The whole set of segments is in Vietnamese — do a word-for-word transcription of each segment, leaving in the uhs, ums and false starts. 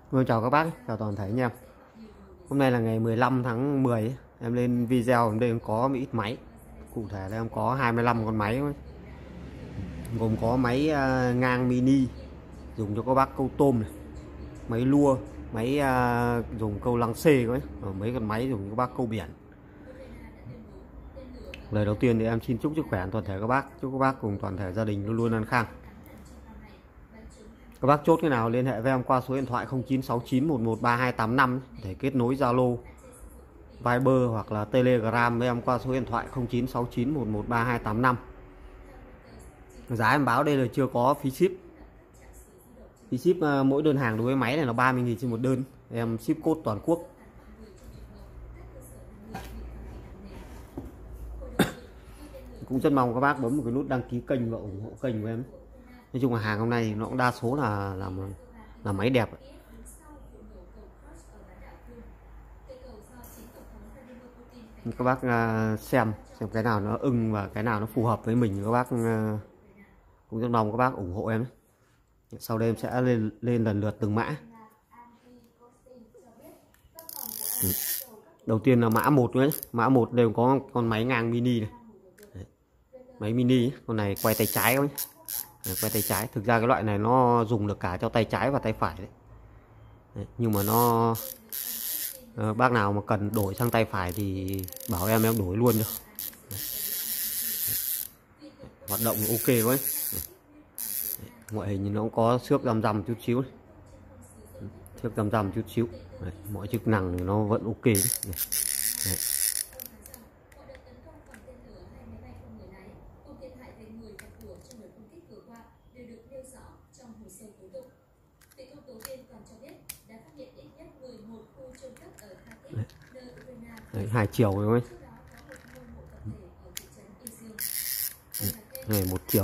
Vâng, chào các bác, chào toàn thể anh em. Hôm nay là ngày mười lăm tháng mười ấy. Em lên video đây em có một ít máy. Cụ thể là em có hai mươi lăm con máy, gồm có máy uh, ngang mini dùng cho các bác câu tôm này, máy lua, máy uh, dùng câu lăng xê ấy, và mấy con máy dùng cho các bác câu biển. Lời đầu tiên thì em xin chúc sức khỏe toàn thể các bác, chúc các bác cùng toàn thể gia đình luôn luôn an khang. Các bác chốt cái nào liên hệ với em qua số điện thoại không chín sáu chín một một ba hai tám năm để kết nối Zalo, Viber hoặc là Telegram với em qua số điện thoại không chín sáu chín một một ba hai tám năm. Giá em báo đây là chưa có phí ship. Phí ship mỗi đơn hàng đối với máy này là ba mươi nghìn trên một đơn. Em ship code toàn quốc. Cũng rất mong các bác bấm một cái nút đăng ký kênh và ủng hộ kênh của em. Nói chung là hàng hôm nay nó cũng đa số là là, là máy đẹp. Các bác xem xem cái nào nó ưng và cái nào nó phù hợp với mình, các bác cũng rất mong các bác ủng hộ em. Sau đây em sẽ lên lên lần lượt từng mã. Đầu tiên là mã một đấy, mã một đều có con máy ngang mini này. Đấy. Máy mini, con này quay tay trái thôi. Đấy, quay tay trái, thực ra cái loại này nó dùng được cả cho tay trái và tay phải đấy. Đấy, nhưng mà nó à, bác nào mà cần đổi sang tay phải thì bảo em em đổi luôn cho. Đấy. Hoạt động ok quá. Ngoại hình nó cũng có xước răm răm chút xíu, xước răm răm chút xíu. Đấy, mọi chức năng thì nó vẫn ok đấy. Đấy. Đấy, hai chiều rồi. Này một chiều.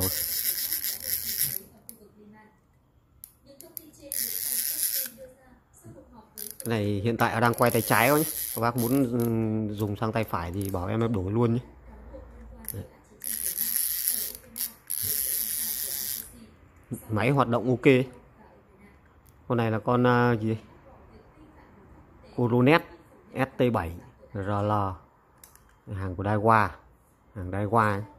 Cái này hiện tại đang quay tay trái thôi nhé. Các bác muốn dùng sang tay phải thì bảo em em đổi luôn nhé. Đấy. Máy hoạt động ok. Con này là con uh, gì? Coronet S T bảy R L, hàng của Daiwa, hàng Daiwa ấy.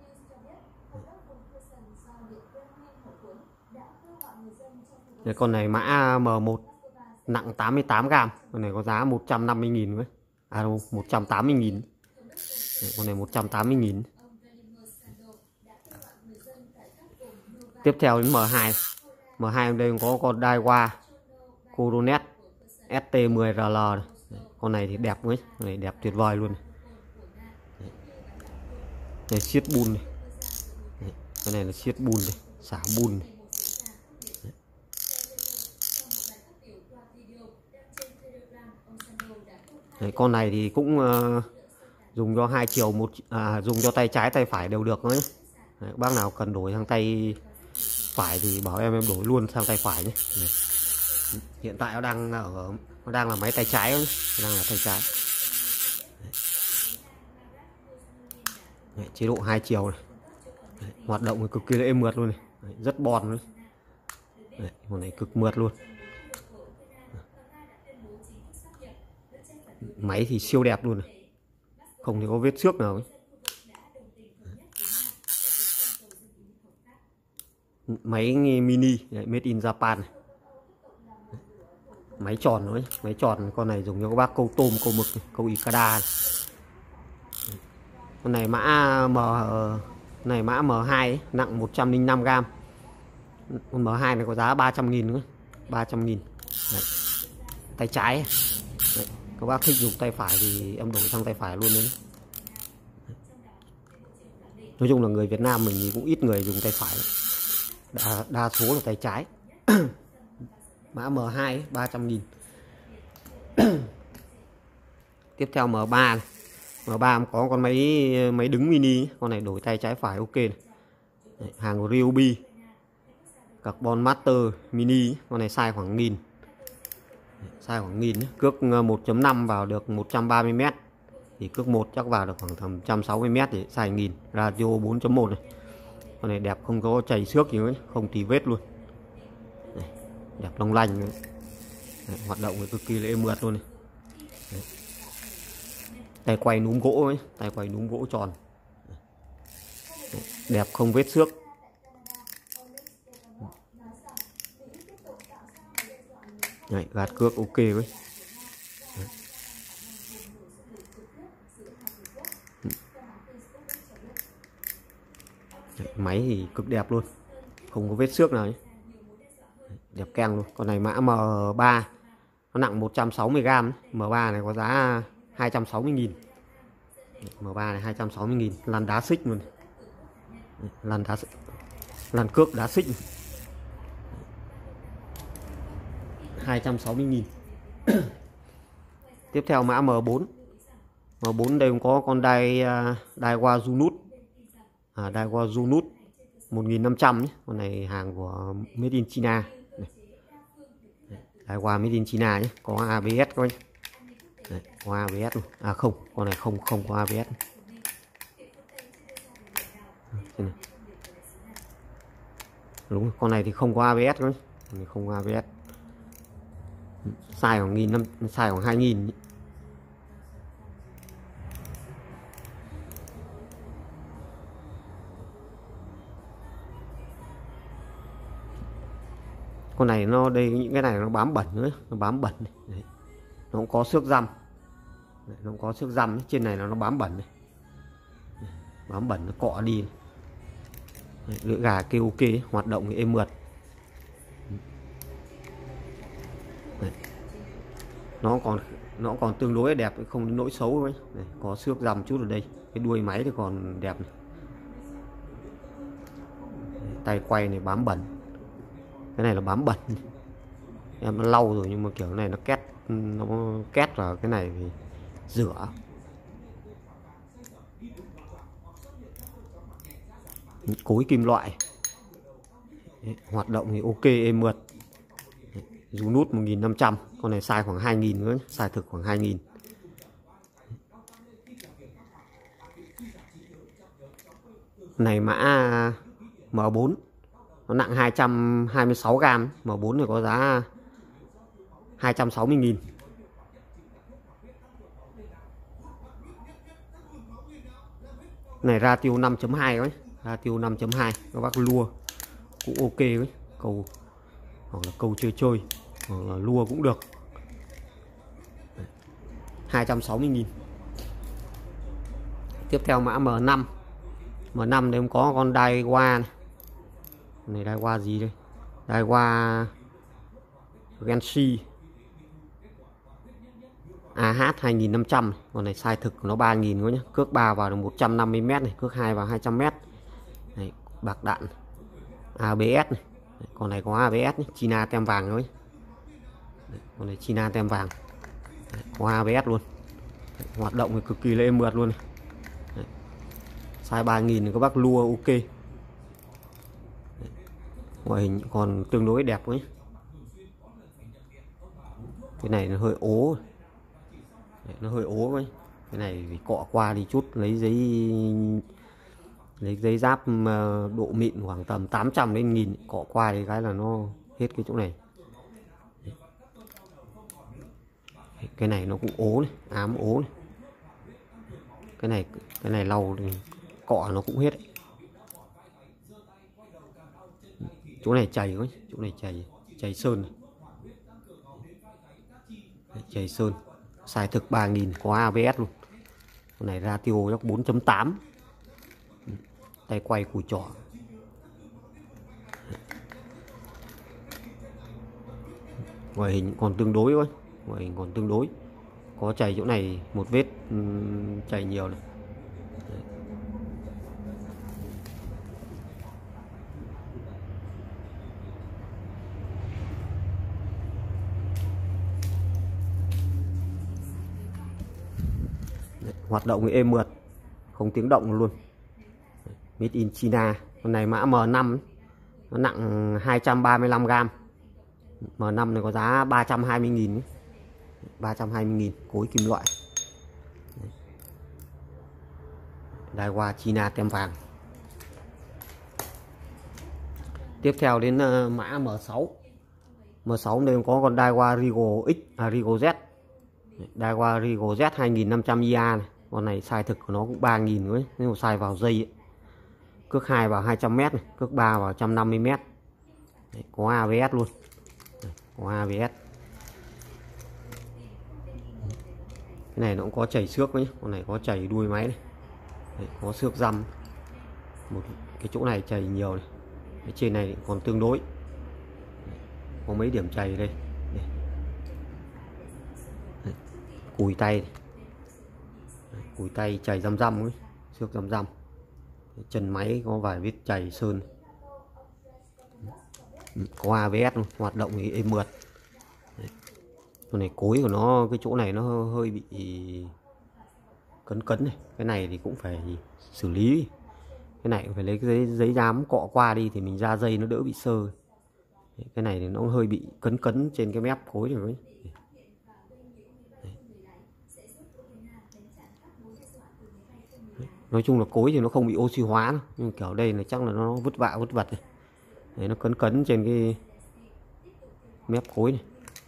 Đây, con này mã M một nặng tám mươi tám gam, con này có giá một trăm năm mươi nghìn đấy. À đâu, một trăm tám mươi nghìn. Đấy, con này một trăm tám mươi nghìn. Tiếp theo đến M hai. M hai đây có con Daiwa Coronet S T mười R L này. Đấy, con này thì đẹp đấy, con này đẹp tuyệt vời luôn. Đấy. Đây siết bùn này. Đấy, con này là siết bùn này, xả bùn này. Đấy, con này thì cũng uh, dùng cho hai chiều một à, dùng cho tay trái tay phải đều được đấy. Đấy, bác nào cần đổi sang tay phải thì bảo em em đổi luôn sang tay phải nhé. Đấy. Hiện tại nó đang ở nó đang là máy tay trái đấy, đang là tay trái. Đấy. Đấy, chế độ hai chiều này. Đấy, hoạt động cực kỳ là êm mượt luôn này. Đấy, rất bon đấy. Đấy, con này cực mượt luôn. Máy thì siêu đẹp luôn này, không thì có vết xước nào ấy. Máy mini made in Japan này. Máy tròn nữa, máy tròn. Con này dùng cho các bác câu tôm, câu mực này, câu Ikada này. Con này mã M này mã M hai ấy, nặng một trăm linh năm gam. Con M hai này có giá ba trăm nghìn nữa, ba trăm nghìn. Đấy. Tay trái. Đấy. Các bác thích dùng tay phải thì em đổi sang tay phải luôn đấy. Nói chung là người Việt Nam mình thì cũng ít người dùng tay phải, đa, đa số là tay trái. Mã M hai ấy, ba trăm nghìn. Tiếp theo M ba này. M ba có con máy máy đứng mini, con này đổi tay trái phải ok này. Đấy, hàng của Ryobi Carbon Master mini, con này size khoảng nghìn, size khoảng nghìn, cước một chấm năm vào được một trăm ba mươi mét, thì cước một chắc vào được khoảng tầm một trăm sáu mươi mét thì size nghìn, radio bốn chấm một này. Con này đẹp, không có chảy xước gì nữa, không tì vết luôn. Đây, đẹp long lanh nữa. Đấy, hoạt động thì cực kỳ là êm mượt luôn này. Đấy. Tay quay núm gỗ ấy, tay quay núm gỗ tròn. Đấy, đẹp không vết xước. Đấy, gạt cước ok với. Đấy. Đấy, máy thì cực đẹp luôn, không có vết xước nào ấy. Đẹp keng luôn. Con này mã M ba, nó nặng một trăm sáu mươi gam. M ba này có giá hai trăm sáu mươi nghìn. M ba này hai trăm sáu mươi nghìn. Lăn đá xích luôn. Lăn đá lăn cước đá xích. hai trăm sáu mươi nghìn. Tiếp theo mã M bốn. M bốn đây cũng có con đai Daiwa Junut. À, Daiwa Junut một nghìn năm trăm nhé. Con này hàng của Made in China. Daiwa Made in China nhé, có a bê ét coi. Đấy, có a bê ét luôn. À không, con này không không có a bê ét. Này. Đúng, con này thì không có a bê ét thôi, không có a bê ét. Size khoảng nghìn năm, size khoảng hai nghìn. Con này nó đây, những cái này nó bám bẩn nữa, nó bám bẩn này. Đấy. Nó cũng có xước răm. Đấy, nó cũng có xước răm trên này là nó bám bẩn này. Đấy, bám bẩn nó cọ đi. Đấy, lưỡi gà kêu ok, hoạt động thì êm mượt. Đấy. Nó còn nó còn tương đối đẹp, không đến nỗi xấu ấy. Đấy, có xước răm chút ở đây, cái đuôi máy thì còn đẹp này. Đấy, tay quay này bám bẩn, cái này là bám bẩn. Em nó lau rồi nhưng mà kiểu này nó két, nó két vào cái này thì rửa. Cối kim loại. Đấy, hoạt động thì ok êm mượt. Junut một nghìn năm trăm. Con này size khoảng hai nghìn nữa, size thực khoảng hai nghìn. Này mã M bốn, nó nặng hai trăm hai mươi sáu gam. M bốn này có giá hai trăm sáu mươi nghìn. Này ratio năm chấm hai ấy, ratio năm chấm hai. Các bác lua cũng ok ấy, cầu hoặc là cầu chơi chơi hoặc là lua cũng được. hai trăm sáu mươi nghìn. Tiếp theo mã M năm. M năm đây cũng có con Daiwa này. Này Daiwa gì đây? Daiwa Genshi a hát hai nghìn năm trăm. Con này size thực của nó ba nghìn thôi nhé. Cước ba vào được một trăm năm mươi mét này, cước hai vào hai trăm mét. Này, bạc đạn. a bê ét này. Đấy, con này có a bê ét nhé. China tem vàng thôi. Đấy, con này China tem vàng. Đấy, có a bê ét luôn. Đấy, hoạt động thì cực kỳ là êm mượt luôn này. Đấy, size ba nghìn thì các bác lua ok. Đấy, ngoại hình còn tương đối đẹp ấy. Cái này nó hơi ố. Đấy, nó hơi ố ấy. Cái này thì cọ qua đi chút, lấy giấy lấy giấy giáp độ mịn khoảng tầm tám trăm đến nghìn, cọ qua thì cái là nó hết cái chỗ này. Cái này nó cũng ố này, ám ố này. Cái này cái này lau thì cọ nó cũng hết. Chỗ này chày quá, chỗ này chày chày sơn này. Chày sơn, size thực ba nghìn, có a bê ét luôn. Con này ratio chắc bốn chấm tám. Tay quay cùi trỏ. Ngoại hình còn tương đối thôi, ngoại hình còn tương đối. Có chày chỗ này một vết um, chày nhiều này. Đấy. Đấy, hoạt động êm mượt, không tiếng động luôn. Made in China. Con này mã M năm, nó nặng hai trăm ba mươi lăm gam. M năm này có giá ba trăm hai mươi nghìn. ba trăm hai mươi nghìn, cối kim loại. Daiwa China tem vàng. Tiếp theo đến mã M sáu. M sáu đây có con Daiwa Rigo X à Rigo Z. Daiwa Rigo Z hai nghìn năm trăm i a này. Con này size thực của nó cũng ba nghìn nữa, nếu mà size vào dây ấy. Cước hai vào hai trăm mét này, cước ba vào một trăm năm mươi mét. Đấy, có a bê ét luôn. Đấy, có a bê ét. Cái này nó cũng có chảy xước đấy, con này có chảy đuôi máy này. Đấy, có xước răm. Một cái chỗ này chảy nhiều này. Cái trên này còn tương đối. Đấy, có mấy điểm chảy đây. Đây. Đấy, cùi tay này. Đấy, cùi tay chảy răm răm ấy, xước răm răm. Chân máy có vài vết chảy sơn. Có a bê ét luôn, hoạt động thì êm mượt. Đấy. Con này cối của nó, cái chỗ này nó hơi bị cấn cấn này. Cái này thì cũng phải xử lý. Cái này phải lấy cái giấy, giấy dám cọ qua đi thì mình ra dây nó đỡ bị sơ. Đấy. Cái này thì nó hơi bị cấn cấn trên cái mép cối rồi. Nói chung là cối thì nó không bị oxy hóa đâu. Nhưng kiểu đây là chắc là nó vứt vạ vứt vật này. Đấy, nó cấn cấn trên cái mép cối này.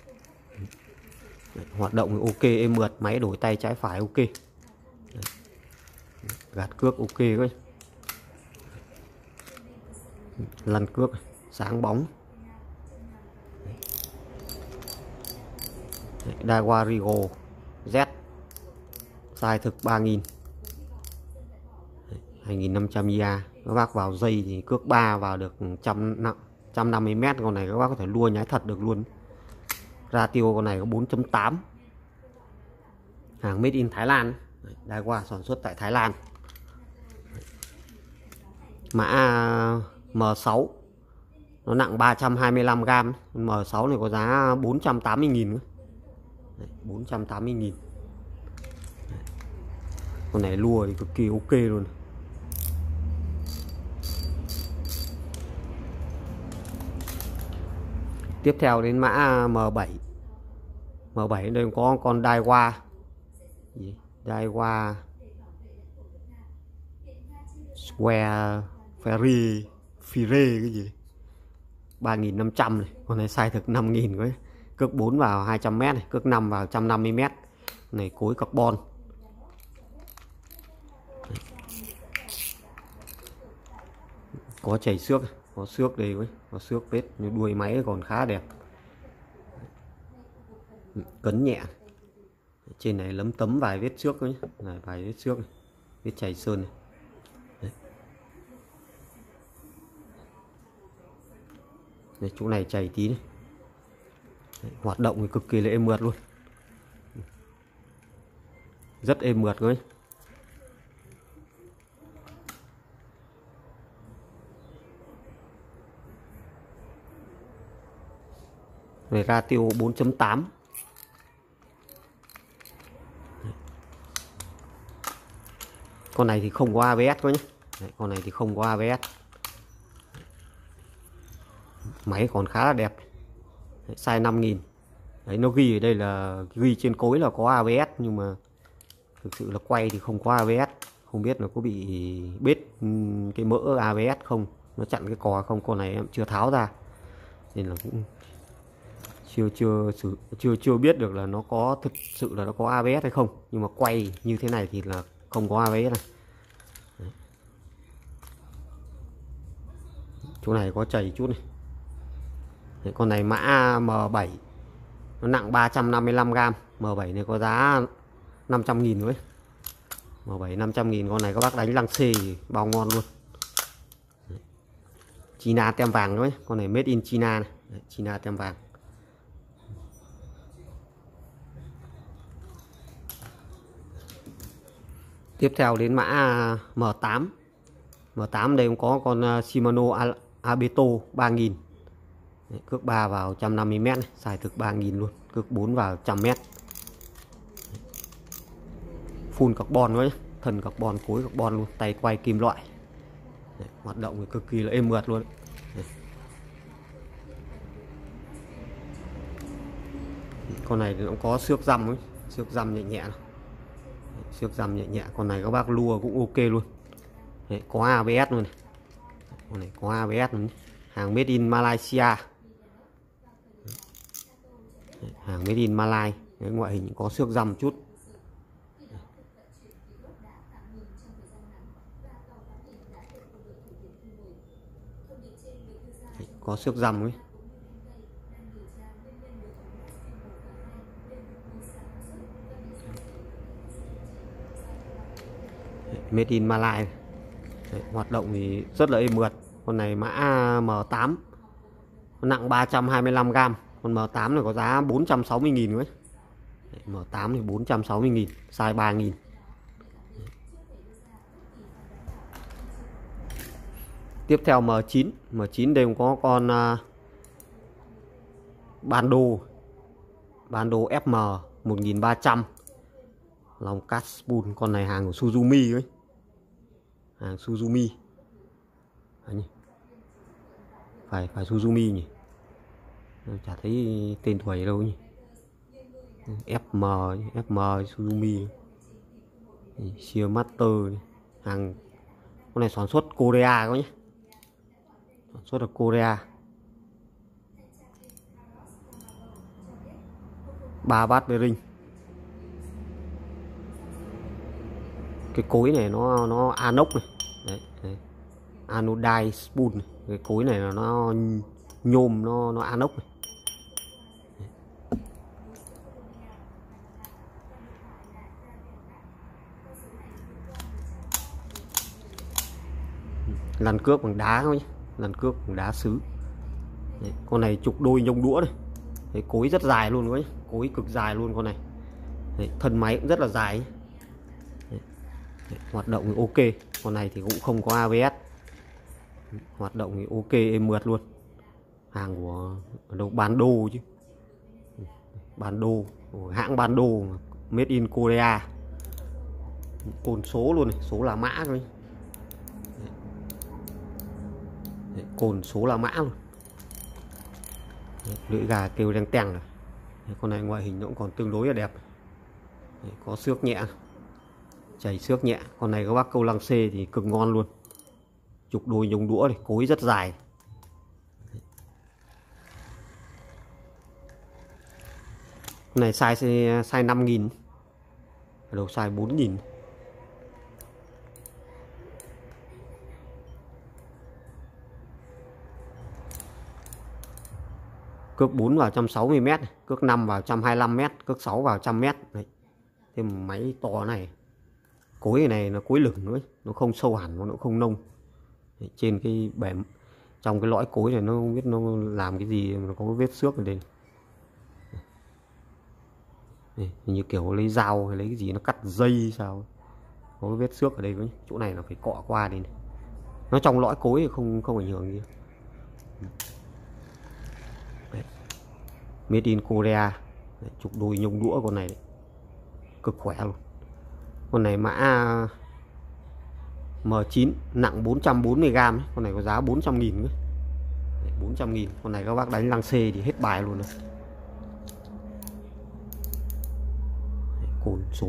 Đấy, hoạt động thì ok êm mượt, máy đổi tay trái phải ok. Đấy. Gạt cước ok đấy. Lăn cước sáng bóng. Đấy, Daiwa Rigo Z size thực ba nghìn, hai nghìn năm trăm i a. Các bác vào dây thì cước ba vào được một trăm năm mươi mét. Con này các bác có thể lua nhái thật được luôn. Ratio con này có bốn chấm tám. Hàng made in Thái Lan. Daiwa sản xuất tại Thái Lan. Mã M sáu nó nặng ba trăm hai mươi lăm gam. M sáu này có giá bốn trăm tám mươi nghìn. bốn trăm tám mươi nghìn. Con này lua thì cực kỳ ok luôn. Tiếp theo đến mã M bảy. M bảy đây có con Daiwa Daiwa Square Ferry Fire cái gì ba nghìn năm trăm này. Con này size thực năm nghìn với. Cước bốn vào hai trăm mét này, cước năm vào một trăm năm mươi mét. Con này cối carbon. Có chảy xước, có xước đây với, có xước vết như đuôi máy còn khá đẹp. Cấn nhẹ. Trên này lấm tấm vài vết xước ấy, này vài vết xước này. Vết chảy sơn này. Đấy. Đây, chỗ này chảy tí này. Đấy, hoạt động thì cực kỳ là êm mượt luôn. Rất êm mượt thôi. Này ratio bốn chấm tám. Con này thì không có a bê ét quá nhé. Đấy, con này thì không có a bê ét. Máy còn khá là đẹp. Đấy, size năm nghìn. Đấy, nó ghi ở đây là ghi trên cối là có a bê ét, nhưng mà thực sự là quay thì không có a bê ét. Không biết là có bị bết cái mỡ a bê ét không, nó chặn cái cò không. Con này em chưa tháo ra nên là cũng chưa chưa chưa chưa biết được là nó có thực sự là nó có a bê ét hay không. Nhưng mà quay như thế này thì là không có a bê ét này. Đấy. Chỗ này có chảy chút này. Đấy, con này mã M bảy nó nặng ba trăm năm mươi lăm gam. M bảy này có giá năm trăm nghìn thôi. M bảy năm trăm nghìn. Con này các bác đánh lăng xê bao ngon luôn. Đấy. China tem vàng đấy. Con này made in China này. Đấy, China tem vàng. Tiếp theo đến mã M tám. M tám đây cũng có con Shimano Abeto ba nghìn. Đấy, cước ba vào một trăm năm mươi mét này, xài thực ba nghìn luôn, cước bốn vào một trăm mét. Full carbon nữa, thân carbon, cối carbon luôn, tay quay kim loại. Đấy, hoạt động thì cực kỳ là êm mượt luôn. Đấy. Con này thì nó có xước răm ấy, xước răm nhẹ nhẹ. Đấy, xước răm nhẹ nhẹ, con này các bác lua cũng ok luôn. Đấy, có a bê ét luôn này. Con này có a bê ét luôn. Hàng made in Malaysia. Hàng made in Malai. Đấy, ngoại hình có xước răm chút. Đấy, có xước răm ấy. Đấy, made in Malai. Đấy, hoạt động thì rất là êm mượt. Con này mã M tám, nặng ba trăm hai mươi lăm gam. Con M tám này có giá bốn trăm sáu mươi nghìn đấy. Đấy, M tám thì bốn trăm sáu mươi nghìn, size ba nghìn. Tiếp theo M chín. M chín đây cũng có con uh, Bando. Bando F M một nghìn ba trăm. Lòng cast spool. Con này hàng của Suzumi ấy. Hàng Suzumi. Đấy, phải phải Suzumi nhỉ, chả thấy tên tuổi đâu nhỉ. F M F M Suzumi. Shear Master. Hàng con này sản xuất Korea có nhé, sản xuất ở Korea. Ba bát bearing. Cái cối này nó nó anox này. Đấy, đấy. Anodized spool này. Cái cối này là nó nhôm, nó nó anox này. Lăn cước bằng đá thôi, lăn cước bằng đá sứ. Đấy, con này trục đôi nhông đũa này. Đấy, cối rất dài luôn đấy, cối cực dài luôn con này. Đấy, thân máy cũng rất là dài. Đấy, đấy, hoạt động thì ok. Con này thì cũng không có a bê ét. Hoạt động thì ok, êm mượt luôn. Hàng của đâu Bando chứ. Bando, hãng Bando, made in Korea. Cồn số luôn này, số là mã thôi. Đấy, cồn số là mã luôn. Đấy, lưỡi gà kêu đen teng rồi. Đấy, con này ngoại hình nó cũng còn tương đối là đẹp. Đấy, có xước nhẹ, chảy xước nhẹ. Con này các bác câu lăng xê thì cực ngon luôn. Trục đôi nhông đũa này, cối rất dài. Con này size size năm nghìn, ở đầu size bốn nghìn. Cước bốn vào một trăm sáu mươi mét, cước năm vào một trăm hai mươi lăm mét, cước sáu vào một trăm mét. Đấy. Thêm máy to này. Cối này nó cối lửng nữa, nó không sâu hẳn, nó không nông. Đấy. Trên cái bể, trong cái lõi cối này nó không biết nó làm cái gì, nó có cái vết xước ở đây. Đây, như kiểu lấy dao hay lấy cái gì nó cắt dây sao, có cái vết xước ở đây với chỗ này là phải cọ qua đi này. Nó trong lõi cối thì không không ảnh hưởng gì. Đấy. Made in Korea. Đấy, trục đôi nhông đũa con này đấy. Cực khỏe luôn. Con này mã M chín, nặng bốn trăm bốn mươi gam. Con này có giá bốn trăm nghìn nữa. Đấy, bốn trăm nghìn. Con này các bác đánh lăng xê thì hết bài luôn rồi. Cồn số.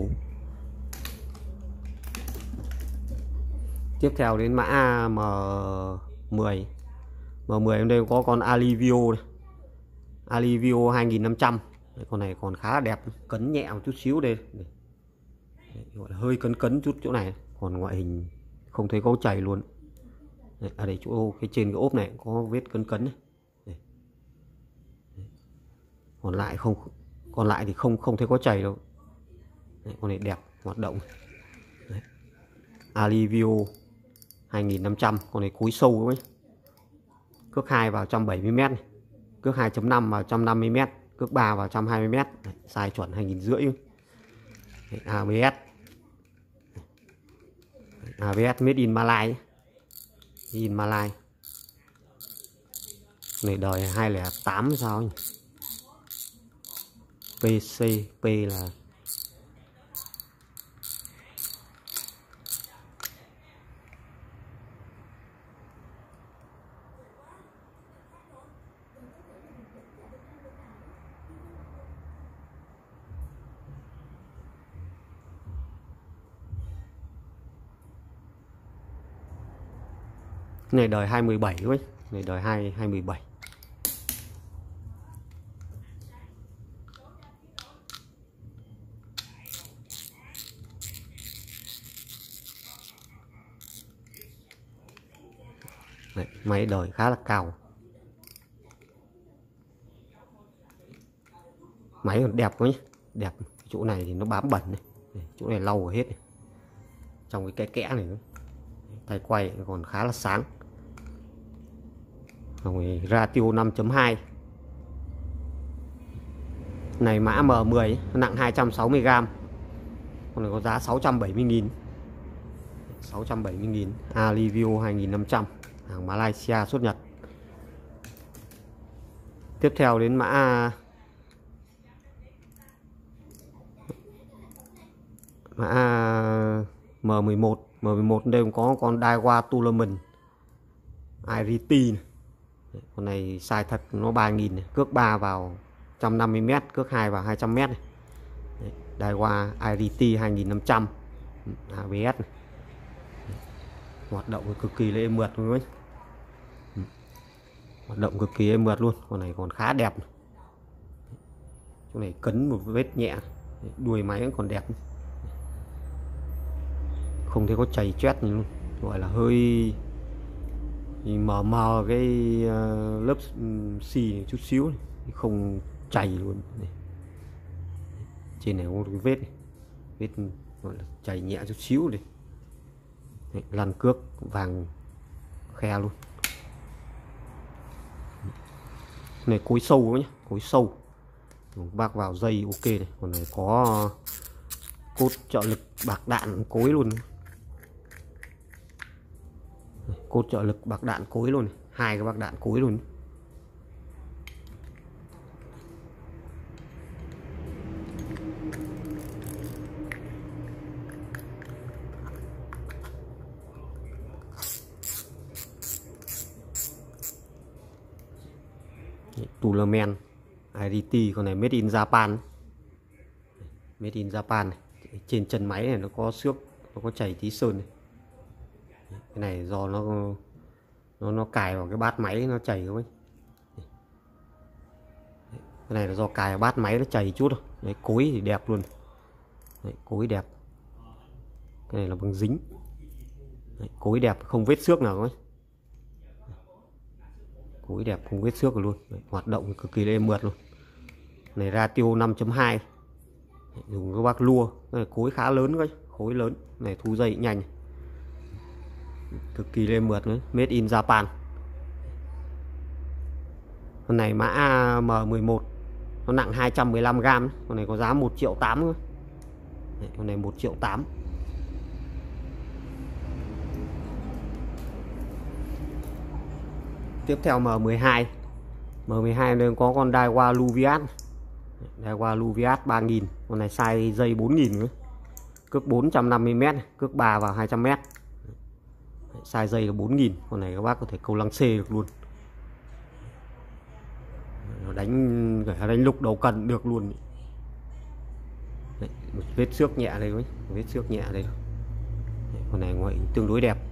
Tiếp theo đến mã M mười. M mười ở đây có con Alivio này. Alivio hai nghìn năm trăm. Đấy, con này còn khá là đẹp, cấn nhẹ một chút xíu đây. Đấy, gọi là hơi cấn cấn chút chỗ này, còn ngoại hình không thấy có chảy luôn. Đấy, ở đây chỗ cái trên cái ốp này có vết cấn cấn này. Đấy. Đấy. Còn lại không, còn lại thì không không thấy có chảy đâu. Đấy, con này đẹp, hoạt động. Đấy. Alivio hai nghìn năm trăm, con này cối sâu ấy. Cước hai vào một trăm bảy mươi mét này. Cước hai chấm năm vào một trăm năm mươi mét, cước ba vào một trăm hai mươi mét. Đấy, size chuẩn hai nghìn rưỡi. a bê ét. a bê ét made in Malai. Made in Malai. Này đời hai không không tám sao nhỉ? pê xê, P là này đời hai mười bảy thôi, này đời hai hai mười bảy. Đấy, máy đời khá là cao, máy còn đẹp quá nhé, đẹp. Chỗ này thì nó bám bẩn này, chỗ này lau hết này. Trong cái kẽ kẽ này nữa. Tay quay còn khá là sáng. Rồi ratio năm chấm hai. Này mã M mười nặng hai trăm sáu mươi gam. Con này có giá sáu trăm bảy mươi nghìn. sáu trăm bảy mươi nghìn. Alivio hai nghìn năm trăm, hàng Malaysia xuất Nhật. Tiếp theo đến mã mã M mười một. M mười một đây cũng có con Daiwa Tournament i rờ tê này. Con này size thật nó ba nghìn này. Cước ba vào một trăm năm mươi mét, cước hai vào hai trăm mét này. Daiwa i rờ tê hai nghìn năm trăm a bê ét này. Hoạt động cực kỳ là êm mượt luôn. Hoạt động cực kỳ êm mượt luôn. Con này còn khá đẹp. Chỗ này cấn một vết nhẹ. Đuôi máy vẫn còn đẹp. Không thấy có chày chét gì luôn. Gọi là hơi mờ mờ cái lớp xi chút xíu này. Không chày luôn này. Trên này có cái vết này. Vết gọi là chày nhẹ chút xíu này. Đấy, lăn cước vàng khe luôn. Này cối sâu nhé, cối sâu. Bác vào dây ok này. Còn này có cốt trợ lực bạc đạn cối luôn. Cốt trợ lực bạc đạn cối luôn, hai cái bạc đạn cối luôn. Tournament i rờ tê, con này made in Japan. Made in Japan này. Trên chân máy này nó có xước, nó có chảy tí sơn này. Cái này do nó nó nó cài vào cái bát máy nó chảy thôi. Cái này là do cài vào bát máy nó chảy chút thôi. Đấy, cối thì đẹp luôn. Đấy, cối đẹp. Cái này là bằng dính. Đấy, cối đẹp không vết xước nào ấy. Cối đẹp không vết xước luôn. Đấy, hoạt động cực kỳ êm mượt luôn. Này ratio năm chấm hai. Dùng các bác lua. Cái này cối khá lớn đấy, khối lớn. Này thu dây nhanh. Cực kỳ êm mượt nữa, made in Japan. Con này mã M mười một, nó nặng hai trăm mười lăm gam. Con này có giá một triệu tám thôi. Đấy, con này một triệu tám. Tiếp theo M mười hai. M mười hai đây có con Daiwa Luviat. Daiwa Luviat ba nghìn. Con này size dây bốn nghìn nữa. Cước bốn trăm năm mươi mét, cước ba vào hai trăm mét. Size dây là bốn nghìn. Con này các bác có thể câu lăng xê được luôn. Nó đánh đánh lục đầu cần được luôn. Đấy, một vết xước nhẹ đây, một vết xước nhẹ đây. Đấy, con này ngoại tương đối đẹp.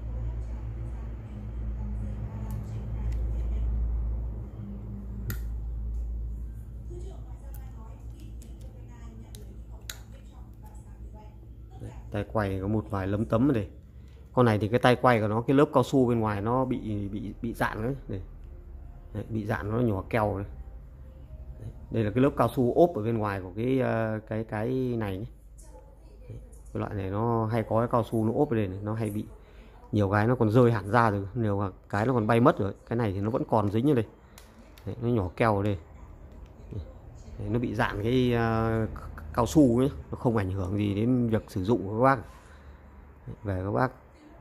Đấy, tay quay có một vài lấm tấm ở đây. Con này thì cái tay quay của nó, cái lớp cao su bên ngoài nó bị bị bị dạn đấy. Đây. Đấy, bị dạn nó nhỏ keo đấy. Đây là cái lớp cao su ốp ở bên ngoài của cái cái cái này nhé. Cái loại này nó hay có cái cao su nó ốp ở đây này, nó hay bị nhiều cái nó còn rơi hẳn ra rồi, nhiều cái nó còn bay mất rồi. Cái này thì nó vẫn còn dính ở đây. Đấy, nó nhỏ keo ở đây. Đấy, nó bị dạn cái uh, cao su ấy, nó không ảnh hưởng gì đến việc sử dụng của các bác. Đấy, về các bác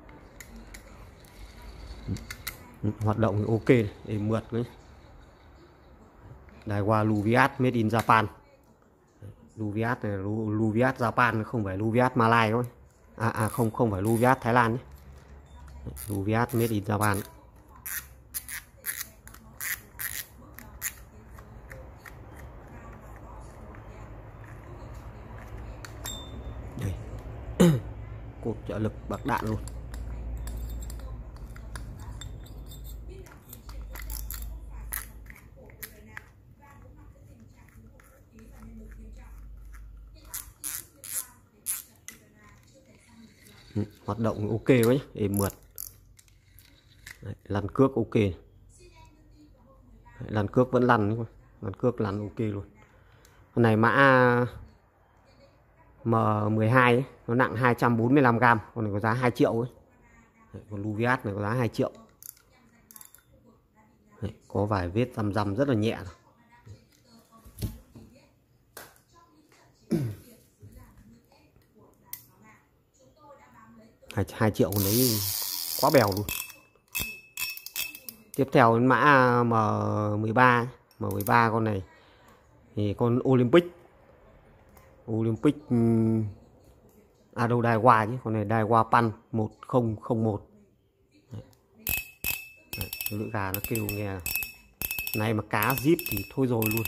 hoạt động thì ok này, để mượt đấy. Daiwa Luviat made in Japan. Luviat này, Luviat Japan không phải Luviat Malai thôi. À à không không phải Luviat Thái Lan nhé. Luviat made in Japan. Đây. Cột trợ lực bạc đạn luôn. Hoạt động ok quá nhé, êm mượt. Đấy, Lăn cước ok. Đấy, lăn cước vẫn lăn, lăn cước lăn ok luôn. Con này mã M mười hai ấy, nó nặng hai trăm bốn mươi lăm gam, con này có giá hai triệu ấy. Đấy, con Luvias này có giá hai triệu. Đấy, có vài vết răm răm rất là nhẹ rồi. hai triệu con đấy quá bèo luôn. Tiếp theo đến mã M mười ba. M mười ba con này thì con Olympic Olympic à đâu Daiwa chứ, con này Daiwa Pan một không không một. Đấy. Đấy, lưỡi gà nó kêu nghe này mà cá zip thì thôi rồi luôn.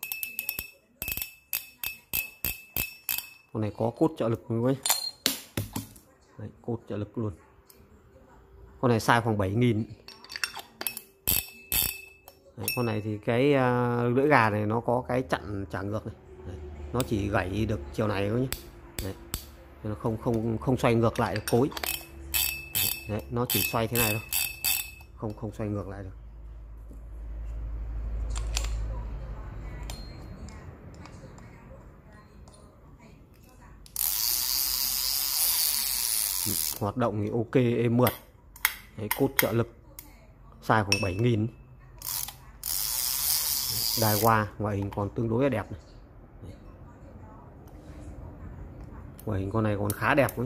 Con này có cốt trợ lực luôn ấy. Đấy, cốt trợ lực luôn. Con này size khoảng bảy nghìn. Đấy, con này thì cái uh, lưỡi gà này nó có cái chặn trả ngược này. Đấy, nó chỉ gãy được chiều này thôi nhé. Đấy, nó không không không xoay ngược lại được cối. Đấy, nó chỉ xoay thế này thôi, không không xoay ngược lại được. Hoạt động thì ok, êm mượt. Đấy, cốt trợ lực size khoảng bảy nghìn. Daiwa, ngoại hình còn tương đối là đẹp này. Đấy. Ngoại hình con này còn khá đẹp đấy.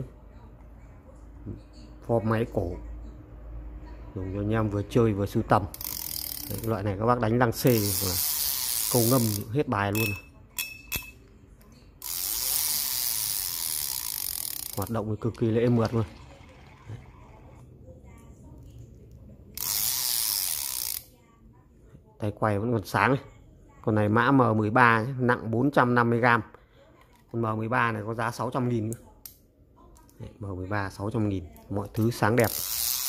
Form máy cổ, dùng cho anh em vừa chơi vừa sưu tầm. Đấy, loại này các bác đánh lăng xê câu ngâm hết bài luôn. Hoạt động cực kỳ là êm mượt luôn. Đấy. Tay quay vẫn còn sáng này. Con này mã M mười ba nặng bốn trăm năm mươi gam. Con M mười ba này có giá sáu trăm nghìn. Đấy, M mười ba sáu trăm nghìn, mọi thứ sáng đẹp.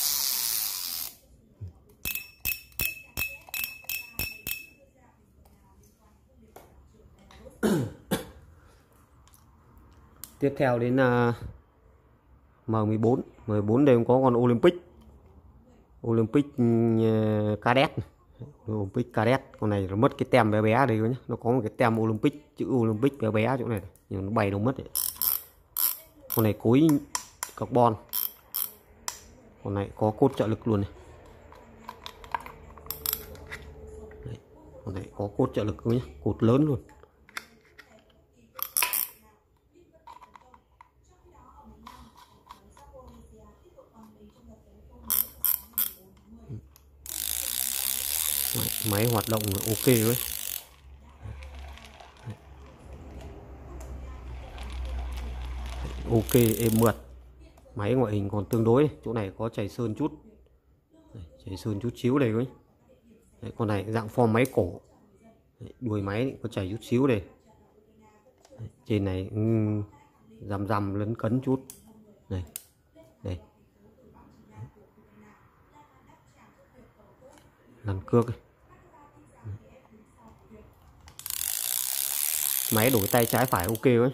Tiếp theo đến uh, M mười bốn. M mười bốn đây cũng có con Olympic Olympic uh, Cadet. Olympic Cadet, con này nó mất cái tem bé bé đây nhá, nó có một cái tem Olympic, chữ Olympic bé bé chỗ này, nhưng nó bay đâu mất đấy. Con này cối carbon, con này có cốt trợ lực luôn này. Đấy, con này có cốt trợ lực nhé, cột lớn luôn. Máy hoạt động ok đấy. Ok, êm mượt. Máy ngoại hình còn tương đối, chỗ này có chảy sơn chút. Đây, chảy sơn chút xíu đây ấy. Đấy, con này dạng form máy cổ. Đấy, đuôi máy có chảy chút xíu đây. Đấy, trên này um, rằm rằm lấn cấn chút. Đây. Đây. Lăn cước ấy. Máy đổi tay trái phải ok ấy.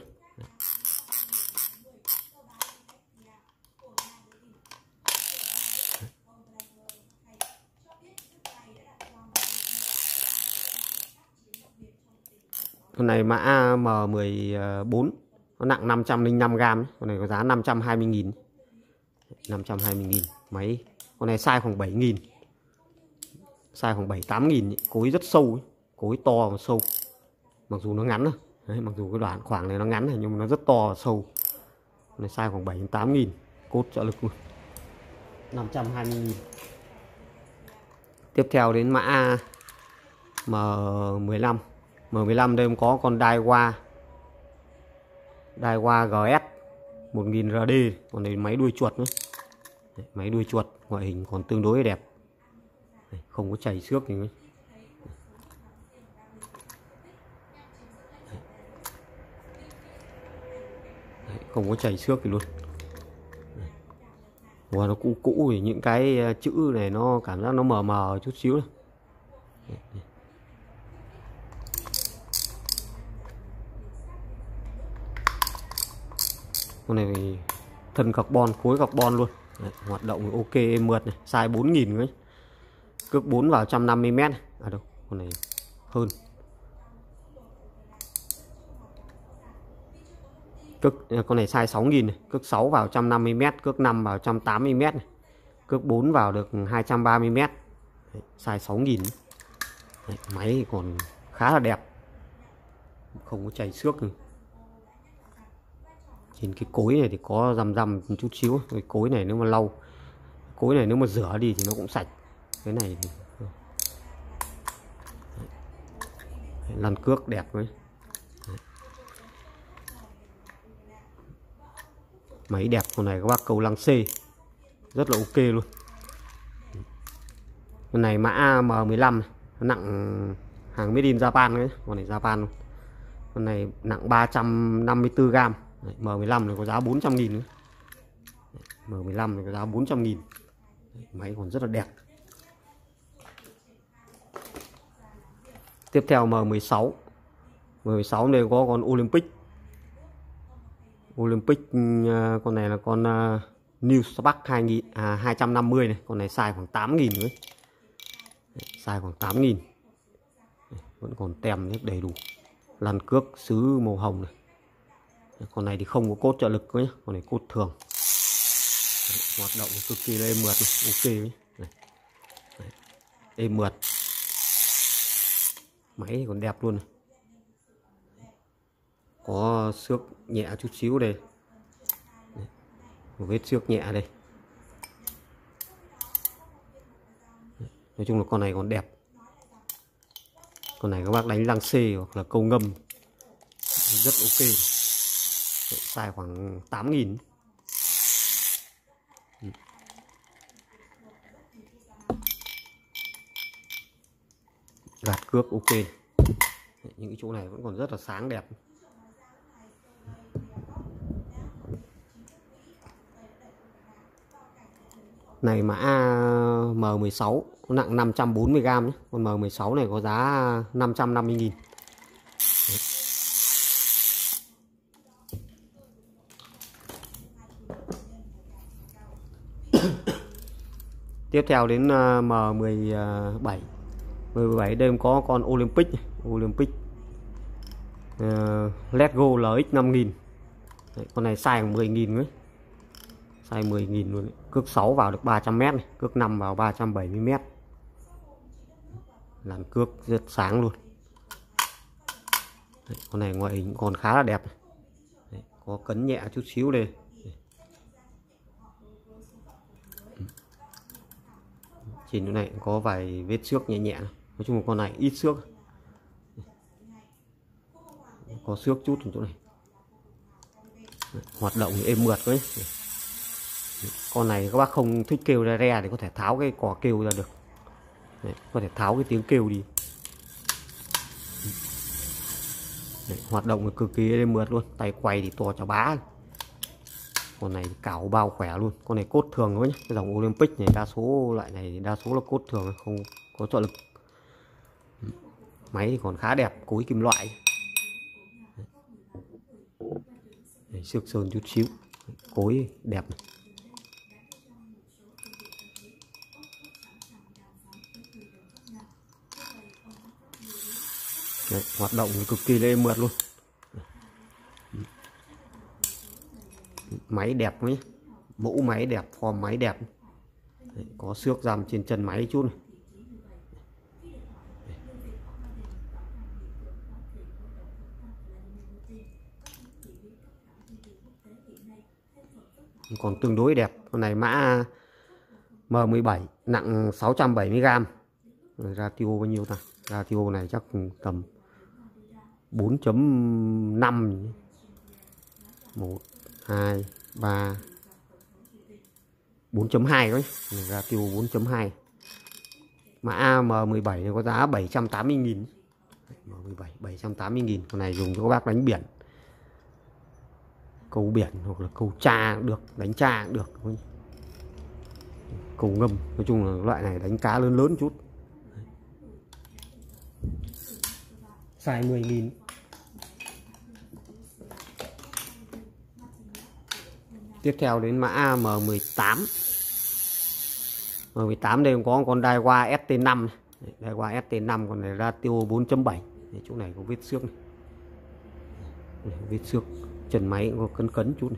Con này mã M mười bốn, nó nặng năm trăm lẻ năm gam. Con này có giá năm trăm hai mươi nghìn. năm trăm hai mươi nghìn. Máy con này size khoảng bảy nghìn. Size khoảng bảy tám nghìn. Cối rất sâu ấy. Cối to và sâu. Mặc dù nó ngắn thôi. Đấy, mặc dù cái đoạn khoảng này nó ngắn này, nhưng mà nó rất to và sâu. Con này size khoảng bảy đến tám nghìn. Cốt trợ lực luôn. năm trăm hai mươi nghìn. Tiếp theo đến mã M mười lăm. M mười lăm đây có con Daiwa Daiwa giê ét một nghìn R D. Con này máy đuôi chuột nữa. Đấy, máy đuôi chuột, ngoại hình còn tương đối đẹp. Đấy, không có chảy xước gì nữa. Đấy, không có chảy xước gì luôn. Và nó cũ cũ thì những cái chữ này nó cảm giác nó mờ mờ chút xíu này. Đấy, đấy. Con này thì thân carbon, khối carbon luôn. Đấy, hoạt động ok êm mượt này, size bốn nghìn ấy. Cước bốn vào một trăm năm mươi mét. À đâu, con này hơn. Cước con này size sáu nghìn này, cước sáu vào một trăm năm mươi mét, cước năm vào một trăm tám mươi mét này. Cước bốn vào được hai trăm ba mươi mét. Đấy, size sáu nghìn. Đấy, máy thì còn khá là đẹp. Không có chảy xước nữa. Trên cái cối này thì có răm răm một chút xíu. Cái cối này nếu mà lau, cối này nếu mà rửa đi thì nó cũng sạch. Cái này thì lăn cước đẹp đấy. Máy đẹp, con này các bác câu lăng C rất là ok luôn. Con này mã M mười lăm này, nặng hàng made in Japan đấy, con này Japan luôn. Con này nặng ba trăm năm mươi tư gam. Đấy, M mười lăm này có giá bốn trăm nghìn nữa. M mười lăm này có giá bốn trăm nghìn. Đấy, máy còn rất là đẹp. Tiếp theo M mười sáu. M mười sáu này có con Olympic. Olympic con này là con uh, New Spark hai trăm năm mươi này, con này size khoảng tám nghìn nữa. Size khoảng tám nghìn. Vẫn còn tem hết đầy đủ. Lăn cước sứ màu hồng này. Con này thì không có cốt trợ lực nữa, con này cốt thường. Đấy, hoạt động cực kỳ là êm mượt này, ok ấy. Này. Đấy, êm mượt. Máy thì còn đẹp luôn này. Có xước nhẹ chút xíu đây. Đấy, một vết xước nhẹ đây. Đấy, nói chung là con này còn đẹp. Con này các bác đánh lăng C hoặc là câu ngâm rất ok. Đấy, size khoảng tám nghìn. Gạt cước ok. Đấy, những cái chỗ này vẫn còn rất là sáng đẹp. Này mã M mười sáu nặng năm trăm bốn mươi gam nhé. Con M mười sáu này có giá năm trăm năm mươi nghìn. Đấy. Tiếp theo đến M mười bảy. M mười bảy đây có con Olympic này. Olympic uh, Let's Go L X năm nghìn. Đấy, con này size mười nghìn nữa. Size mười nghìn luôn đấy. Cước sáu vào được ba trăm mét này, cước năm vào ba trăm bảy mươi mét. Làn cước rất sáng luôn. Đấy, con này ngoại hình còn khá là đẹp. Đấy, có cấn nhẹ chút xíu đây. Trên chỗ này có vài vết xước nhẹ nhẹ. Nói chung là con này ít xước. Có xước chút ở chỗ này. Đấy, hoạt động thì êm mượt đấy. Con này các bác không thích kêu ra re thì có thể tháo cái cò kêu ra được. Đấy, có thể tháo cái tiếng kêu đi. Đấy, hoạt động cực kỳ êm mượt luôn. Tay quay thì to chà bá. Con này cào bao khỏe luôn. Con này cốt thường thôi nhé. Cái dòng Olympic này đa số loại này đa số là cốt thường, không có trợ lực. Máy thì còn khá đẹp, cối kim loại. Đấy, xước sơn chút xíu. Cối đẹp này. Đấy, hoạt động cực kỳ là êm mượt luôn. Máy đẹp nhé. Mẫu máy đẹp, form máy đẹp. Đấy, có xước răm trên chân máy chút này. Còn tương đối đẹp. Con này mã M mười bảy nặng sáu trăm bảy mươi gam. Ratio bao nhiêu ta? Ratio này chắc tầm bốn chấm năm. một, hai, ba, bốn chấm hai đấy. Ratio bốn chấm hai. Mã M mười bảy này có giá bảy trăm tám mươi nghìn. M mười bảy bảy trăm tám mươi nghìn. Con này dùng cho các bác đánh biển. Câu biển hoặc là câu tra cũng được, đánh tra cũng được. Câu ngâm, nói chung là loại này đánh cá lớn lớn chút. Size mười nghìn. Tiếp theo đến mã M mười tám. M mười tám đây có con Daiwa S T năm này. Daiwa S T năm, còn này Ratio bốn chấm bảy. Chỗ này có vết xước này. Đây, vết xước chân máy cũng có cấn cấn chút này.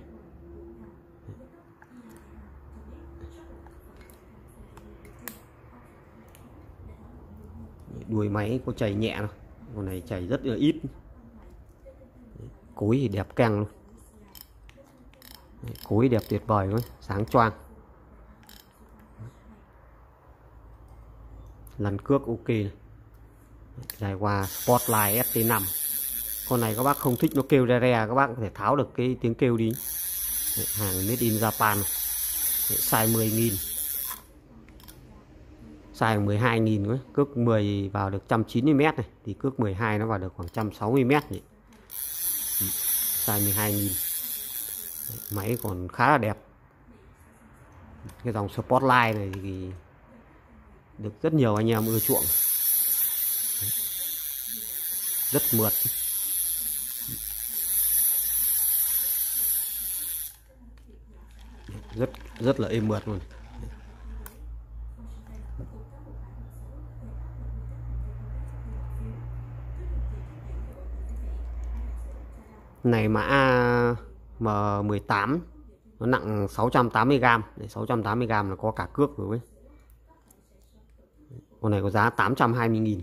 Đuôi máy có chảy nhẹ thôi, con này chảy rất là ít. Cối thì đẹp căng luôn. Cối đẹp tuyệt vời luôn, sáng choang. Lăn cước ok này. Dài qua Spotlight S T năm. Con này các bác không thích nó kêu re re, các bác có thể tháo được cái tiếng kêu đi. Hàng made in Japan. Size mười nghìn. Size mười hai nghìn nữa. Cước mười vào được một trăm chín mươi mét này. Thì cước mười hai nó vào được khoảng một trăm sáu mươi mét này. Size mười hai nghìn. Máy còn khá là đẹp. Cái dòng Spotlight này thì được rất nhiều anh em ưa chuộng. Rất mượt. Rất rất là êm mượt luôn. Này mã M mười tám nó nặng sáu trăm tám mươi gam. Đấy, sáu trăm tám mươi gam là có cả cước rồi ấy. Con này có giá tám trăm hai mươi nghìn.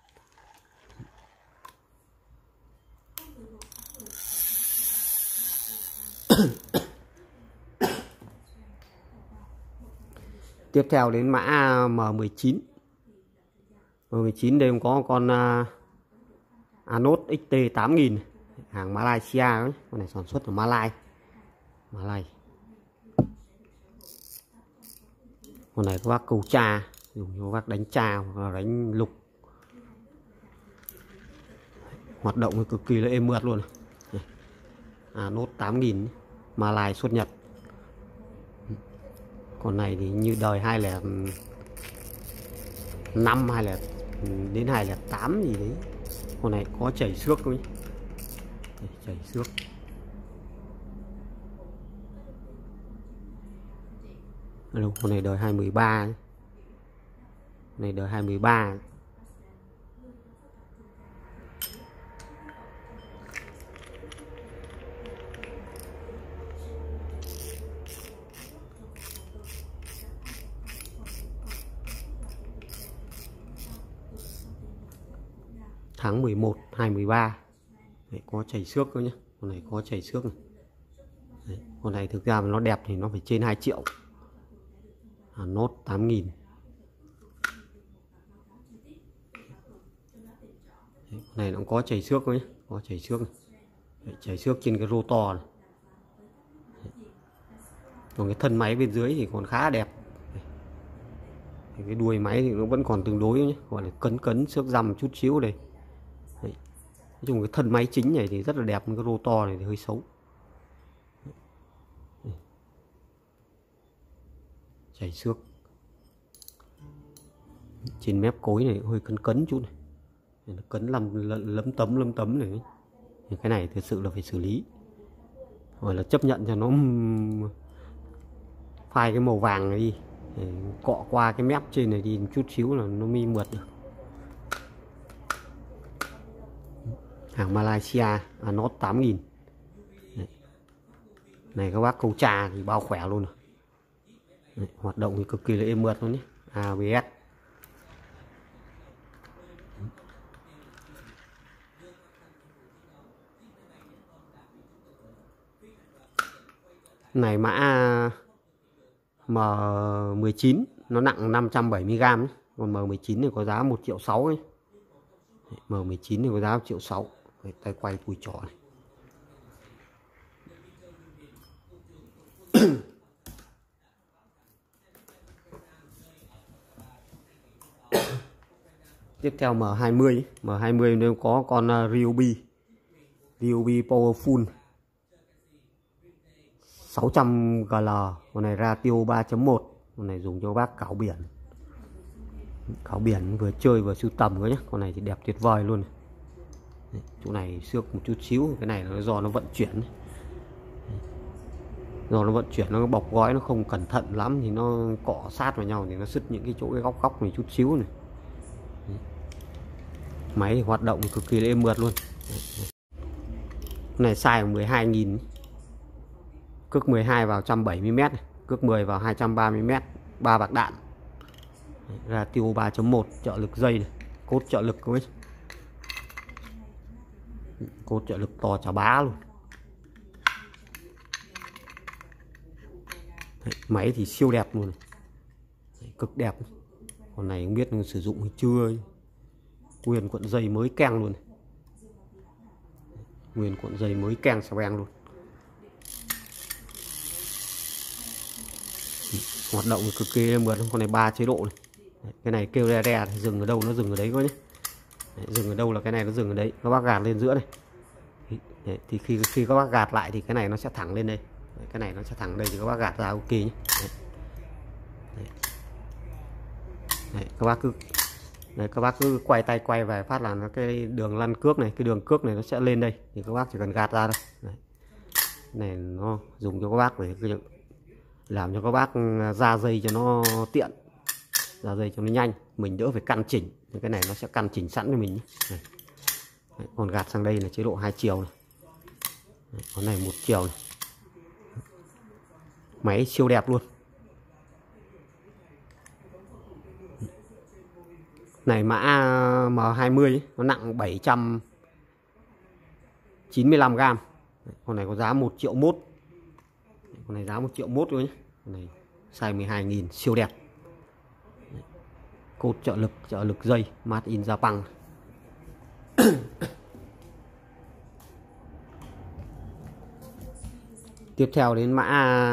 Tiếp theo đến mã M mười chín. M mười chín đây có con uh, Anos X T tám nghìn. Hàng Malaysia ấy. Con này sản xuất ở Malai. Malai. Con này các bác câu tra, dùng cho các bác đánh tra hoặc là đánh lục. Hoạt động cực kỳ là êm mượt luôn. Anos tám nghìn. Malai xuất Nhật. Con này thì như đời hai không không năm hay là đến hai không không tám gì đấy. Con này có chảy xước thôi. Chảy xước. Alo, con này đời hai không một ba. Con này đời hai không một ba. Tháng mười một hai không một ba. Đấy, có chảy xước thôi nhé. Con này có chảy xước này. Đấy, con này thực ra mà nó đẹp thì nó phải trên hai triệu. Anos tám nghìn. Đấy, con này nó có chảy xước thôi nhé. Có chảy xước này. Đấy, chảy xước trên cái rotor này. Đấy. Còn cái thân máy bên dưới thì còn khá đẹp. Đấy. Cái đuôi máy thì nó vẫn còn tương đối nhé. Gọi là cấn cấn xước răm chút xíu đây. Đấy. Nói chung cái thân máy chính này thì rất là đẹp, cái rotor này thì hơi xấu. Chảy xước. Trên mép cối này hơi cấn cấn chút này. Nó cấn làm lấm tấm lấm tấm này. Cái này thực sự là phải xử lý. Hoặc là chấp nhận cho nó phai cái màu vàng này đi. Để cọ qua cái mép trên này đi một chút xíu là nó mới mượt được. Hàng Malaysia Anos tám nghìn. Đấy. Này các bác câu trà thì bao khỏe luôn rồi. Đấy, hoạt động thì cực kỳ là êm mượt luôn nhé. a bê ét. Này mã M mười chín nó nặng năm trăm bảy mươi gam. Còn M mười chín này có giá một triệu sáu ấy. M mười chín này có giá một triệu sáu. Đấy, tay quay cùi trỏ này. Tiếp theo M hai mươi. M hai mươi nếu có con uh, Ryobi. Ryobi Powerful sáu trăm G L. Con này Ratio ba chấm một. Con này dùng cho bác cảo biển. Cảo biển vừa chơi vừa sưu tầm nữa nhé. Con này thì đẹp tuyệt vời luôn. Đấy, chỗ này xước một chút xíu. Cái này là do nó vận chuyển. do nó vận chuyển nó bọc gói nó không cẩn thận lắm thì nó cọ sát vào nhau thì nó sứt những cái chỗ cái góc góc này chút xíu này. Máy thì hoạt động cực kỳ êm mượt luôn. Cái này size mười hai nghìn, cước mười hai vào một trăm bảy mươi mét, cước mười vào hai trăm ba mươi mét, ba bạc đạn, ratio ba chấm một, trợ lực dây này, cốt trợ lực với cốt trợ lực to chà bá luôn. Đấy, máy thì siêu đẹp luôn. Đấy, cực đẹp. Con này không biết sử dụng hay chưa. Nguyên cuộn dây mới keng luôn. Nguyên cuộn dây mới keng xà beng luôn. Hoạt động cực kỳ mượt. Con này ba chế độ này. Đấy, cái này kêu re re dừng ở đâu nó dừng ở đấy coi nhé. Đấy, dừng ở đâu là cái này nó dừng ở đấy. Các bác gạt lên giữa này. Đấy, thì khi khi các bác gạt lại thì cái này nó sẽ thẳng lên đây. Đấy, cái này nó sẽ thẳng đây thì các bác gạt ra ok nhé. Đấy. Đấy. Đấy, các bác cứ Đấy, các bác cứ quay tay quay về phát là nó cái đường lăn cước này, cái đường cước này nó sẽ lên đây thì các bác chỉ cần gạt ra thôi. Đấy. Này nó dùng cho các bác để làm cho các bác ra dây cho nó tiện, ra dây cho nó nhanh, mình đỡ phải căn chỉnh. Cái này nó sẽ căn chỉnh sẵn cho mình. Đấy. Đấy, còn gạt sang đây là chế độ hai chiều này. Đấy, con này một chiều này. Máy siêu đẹp luôn. Này mã M hai mươi ấy, nó nặng bảy trăm chín mươi lăm gam. Con này có giá một triệu mốt. Con này giá một triệu mốt thôi nhé. Con này size mười hai nghìn, siêu đẹp. Cột trợ lực, trợ lực dây made in Japan. Tiếp theo đến mã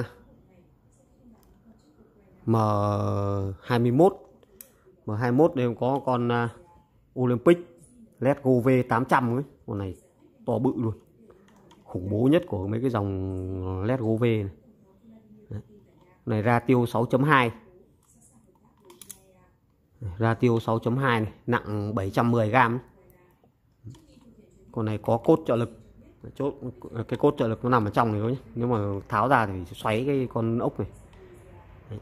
M hai mươi mốt. M hai mươi mốt đây có con uh, Olympic Let's Go V tám trăm ấy. Con này to bự luôn, khủng bố nhất của mấy cái dòng Let's Go V này. Đấy. Này ratio sáu chấm hai, ratio sáu chấm hai này, nặng bảy trăm mười gam. Con này có cốt trợ lực, chốt cái cốt trợ lực nó nằm ở trong này thôi nhé. Nếu mà tháo ra thì xoáy cái con ốc này. Đấy.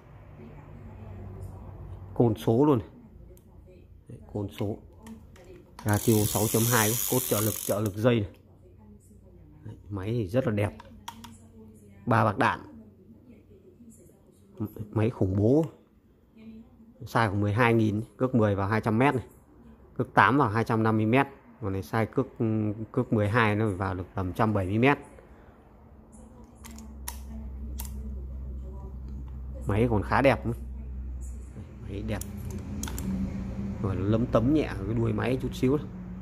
Côn số luôn này. Đấy, côn số ratio sáu chấm hai, cốt trợ lực, trợ lực dây này. Đấy, máy thì rất là đẹp, ba bạc đạn, máy khủng bố. Size của mười hai nghìn, cước mười vào hai trăm mét này, cước tám vào hai trăm năm mươi mét. Còn này size cước cước mười hai nó vào được tầm một trăm bảy mươi mét. Máy còn khá đẹp. Máy đẹp. Rồi lấm tấm nhẹ cái đuôi máy chút xíu.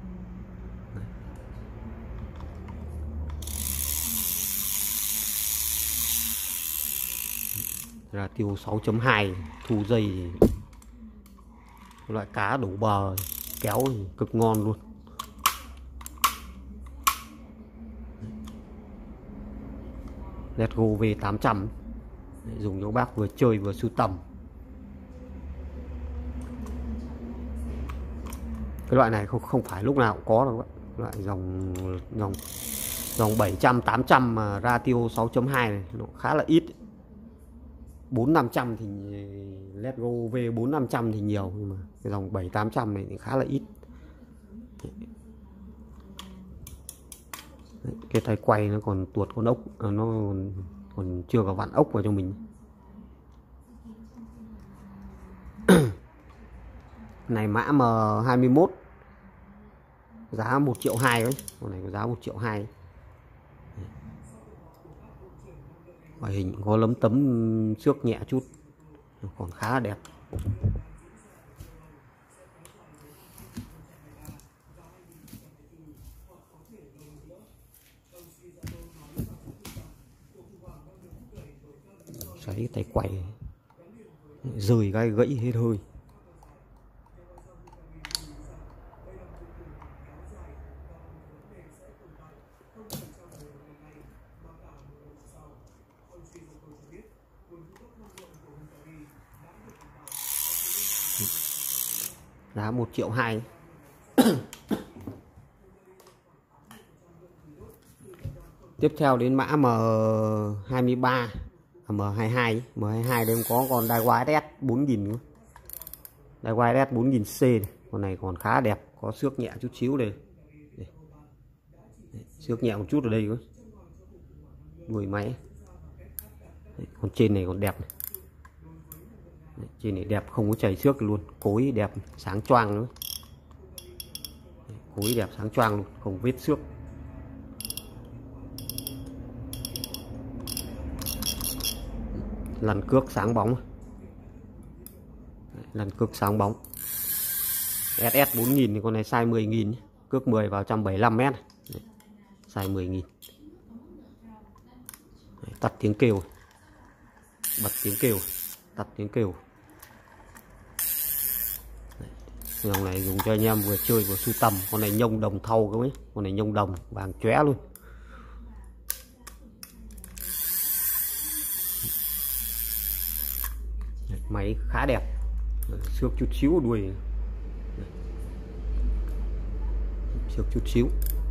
Ratio sáu chấm hai, thu dây loại cá đổ bờ kéo thì cực ngon luôn. Let's Go V tám trăm dùng cho bác vừa chơi vừa sưu tầm. Cái loại này không không phải lúc nào cũng có đâu, loại dòng dòng dòng bảy trăm tám trăm mà ratio sáu chấm hai này nó khá là ít. Bốn năm trăm thì Let's Go V bốn năm trăm thì nhiều, nhưng mà cái dòng bảy tám trăm này thì khá là ít. Đấy, cái tay quay nó còn tuột con ốc, nó còn, còn chưa có vặn ốc vào cho mình. Này mã M hai mươi mốt, giá một triệu hai ấy. Con này có giá một triệu hai. Ngoại hình có lấm tấm xước nhẹ chút, còn khá là đẹp. Xoáy tay quay rời gai gãy hết hơi. Giá một triệu hai. Tiếp theo đến mã M hai ba, M hai mươi hai. M hai mươi hai đây có con Daiwa ét ét bốn nghìn nữa. Daiwa ét ét bốn nghìn C này. Con này còn khá đẹp, có xước nhẹ chút xíu đây. Đây. Xước nhẹ một chút ở đây nữa. Đuôi máy. Đấy, con trên này còn đẹp này. Đấy, trên này đẹp không có chảy xước luôn, cối đẹp sáng choang nữa. Đấy, cối đẹp sáng choang luôn, không vết xước. Lăn cước sáng bóng. Đấy, lăn cước sáng bóng. ét ét bốn nghìn thì con này size mười nghìn, cước mười vào một trăm bảy mươi lăm mét. Đấy, size mười nghìn. Đấy, tắt tiếng kêu, bật tiếng kêu, tắt tiếng kêu. Dòng này dùng cho anh em vừa chơi vừa sưu tầm. Con này nhông đồng thau các ấy, con này nhông đồng vàng chóe luôn. Máy khá đẹp, xước chút xíu đuôi, xước chút xíu.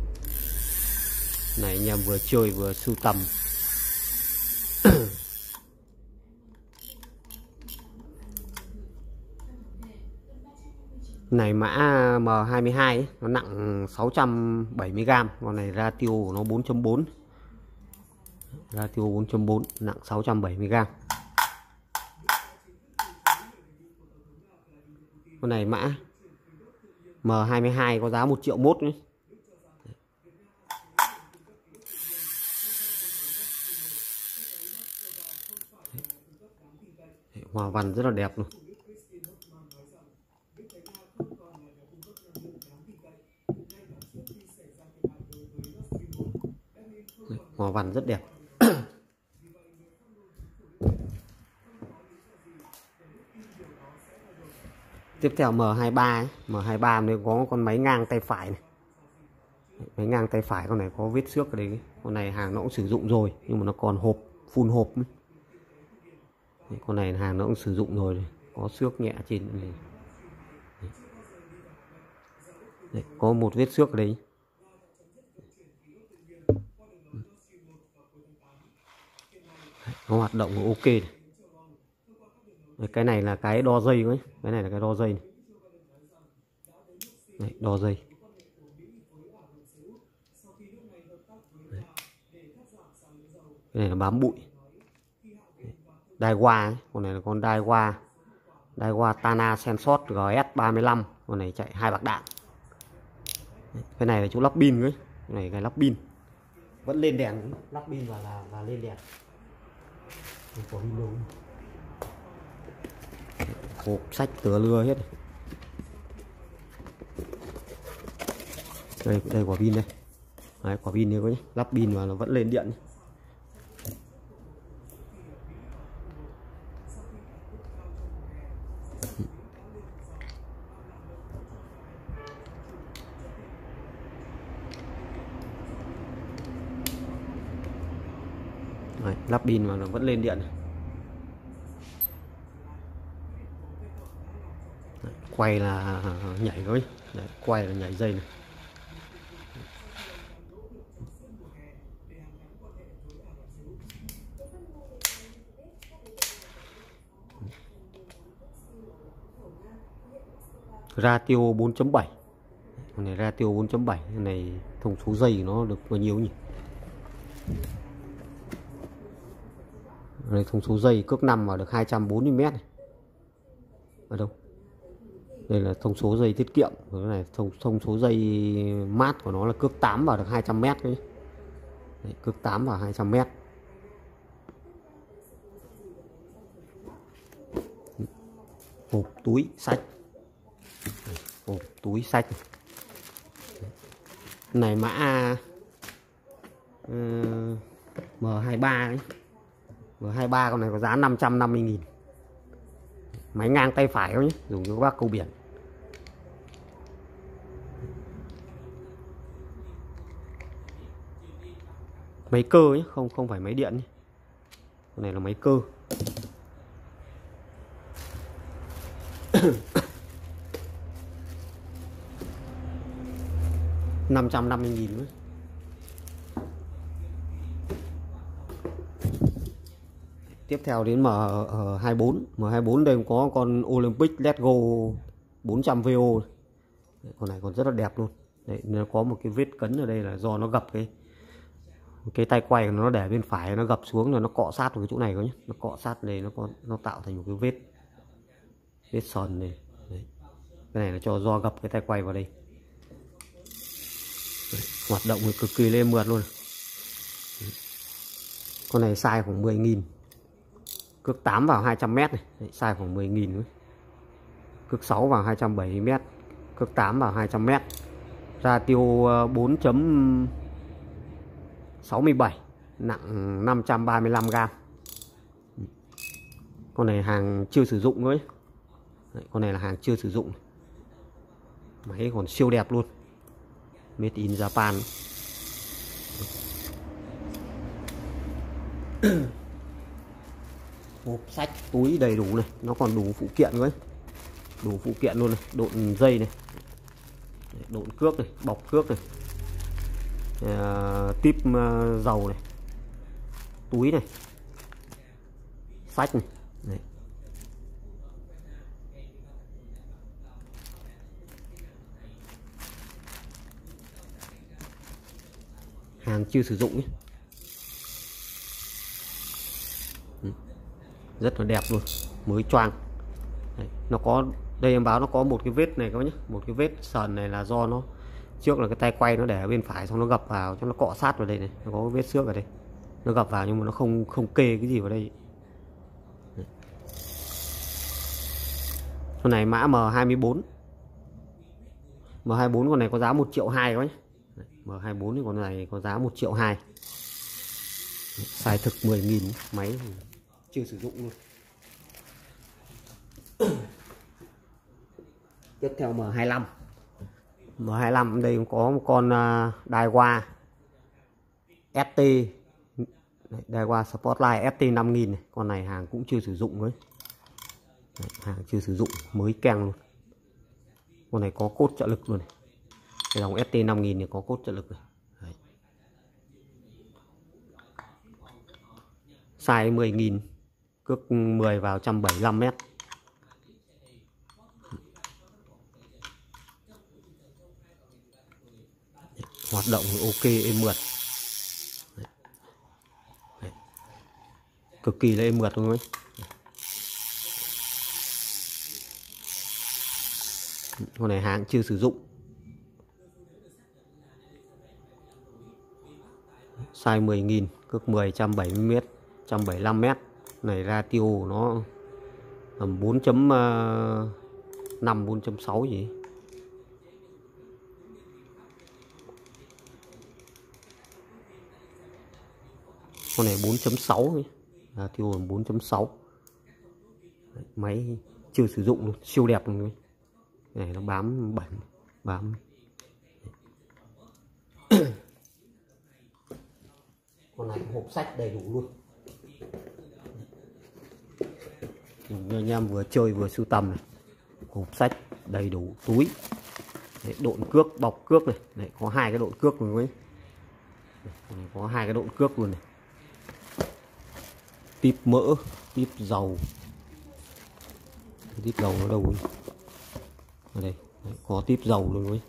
Này anh em vừa chơi vừa sưu tầm. Này mã M hai mươi hai ấy, nó nặng sáu trăm bảy mươi gam, con này ratio của nó bốn chấm bốn. Ratio bốn chấm bốn, nặng sáu trăm bảy mươi gam. Con này mã M hai mươi hai có giá một triệu mốt nhé. Hoa văn rất là đẹp luôn. Hoa văn rất đẹp. Tiếp theo M hai mươi ba ấy. M hai mươi ba này có con máy ngang tay phải này. Máy ngang tay phải con này có vết xước ở đây. Con này hàng nó cũng sử dụng rồi nhưng mà nó còn hộp, full hộp. Con này hàng nó cũng sử dụng rồi, có xước nhẹ trên này. Đấy, có một vết xước ở đây. Nó hoạt động ok này. Đấy, cái này là cái đo dây ấy. Cái này là cái đo dây này. Đấy, đo dây. Đấy. Cái này là bám bụi. Daiwa ấy. Con này là con Daiwa Daiwa Tana Sensor G S ba mươi lăm. Con này chạy hai bạc đạn. Đấy. Cái này là chỗ lắp pin ấy. Cái này cái lắp pin vẫn lên đèn, lắp pin vào là, là lên đèn. Có pin đâu. Hộp sách tứa lưa hết. Đây, đây quả pin đây. Đấy, quả pin này có nhé. Lắp pin vào nó vẫn lên điện. Đấy, lắp pin vào nó vẫn lên điện. Đấy, quay là nhảy thôi. Đấy, quay là nhảy dây này. Ratio bốn chấm bảy. Con này ratio bốn chấm bảy. Cái này thông số dây nó được bao nhiêu nhỉ? Đây, thông số dây cước năm vào được hai trăm bốn mươi mét này. Ở đâu? Đây là thông số dây tiết kiệm. Cái này thông, thông số dây mát của nó là cước tám vào được hai trăm mét đấy. Đấy, cước tám vào hai trăm mét. Hộp túi sách. Hộp túi sách. Này mã uh, M hai mươi ba ấy. M hai mươi ba con này có giá năm trăm năm mươi nghìn. Máy ngang tay phải thôi nhé, dùng cho các bác câu biển. Máy cơ nhé, không không phải máy điện nhé. Con này là máy cơ. năm trăm năm mươi nghìn nữa. Tiếp theo đến M hai mươi bốn. M hai mươi bốn đây có con Olympic Let's Go bốn trăm V O. Con này còn rất là đẹp luôn. Đấy, nó có một cái vết cấn ở đây là do nó gập cái cái tay quay của nó để bên phải, nó gập xuống là nó cọ sát vào cái chỗ này cơ nhé. Nó cọ sát đây, nó có nó tạo thành một cái vết vết sờn này. Đấy. Cái này là cho do gập cái tay quay vào đây. Đấy, hoạt động cực kỳ lên mượt luôn. Đấy. Con này size khoảng mười nghìn. Cước tám vào hai trăm mét này. Đấy, size khoảng mười nghìn nữa. Cước sáu vào hai trăm bảy mươi mét. Cước tám vào hai trăm mét. Ratio bốn chấm sáu mươi bảy, nặng năm trăm ba mươi lăm gam. Con này hàng chưa sử dụng nữa. Đấy, con này là hàng chưa sử dụng. Máy còn siêu đẹp luôn. Made in Japan. Hộp sách, túi đầy đủ này, nó còn đủ phụ kiện nữa. Đủ phụ kiện luôn này, độn dây này, độn cước này, bọc cước này, uh, típ uh, dầu này, túi này, sách này. Đấy. Hàng chưa sử dụng ấy. Rất là đẹp luôn, mới choang. Đấy. Nó có đây em báo nó có một cái vết này các bác nhé, một cái vết sờn này là do nó trước là cái tay quay nó để ở bên phải, xong nó gập vào cho nó cọ sát vào đây này, nó có cái vết xước ở đây, nó gập vào nhưng mà nó không không kê cái gì vào đây. Đấy. Con này mã M hai mươi bốn. M hai mươi bốn con này có giá một triệu hai các bác nhé. Đấy. M hai mươi bốn thì con này có giá một triệu hai. Xài thực mười nghìn, máy chưa sử dụng luôn. Tiếp theo M hai mươi lăm. M hai mươi lăm đây cũng có một con uh, Daiwa ét tê, Daiwa Spotlight ét tê năm nghìn này. Con này hàng cũng chưa sử dụng đấy. Đấy, hàng chưa sử dụng, mới keng luôn. Con này có cốt trợ lực luôn này. Cái dòng ét tê năm nghìn này có cốt trợ lực này. Đấy. Size mười nghìn, cước mười vào một trăm bảy mươi lăm mét. Hoạt động ok, êm mượt. Đấy. Đấy. Cực kỳ là êm mượt luôn ấy. Con này hàng chưa sử dụng. Size mười nghìn, cước mười, một trăm bảy mươi mét, một trăm bảy mươi lăm mét. Này ratio nó tầm bốn chấm năm, bốn chấm sáu gì. Con này bốn chấm sáu, ratio bốn chấm sáu. Máy chưa sử dụng luôn, siêu đẹp luôn. Này nó bám bẩn, bám. Con này hộp sách đầy đủ luôn. Anh em vừa chơi vừa sưu tầm này. Hộp sách đầy đủ, túi. Đấy, độn cước, bọc cước này. Đấy, có hai cái độn cước luôn ấy. Đấy, có hai cái độn cước luôn này. Típ mỡ, típ dầu. Típ dầu nó đâu ấy? Ở đây, đấy, có típ dầu luôn ấy.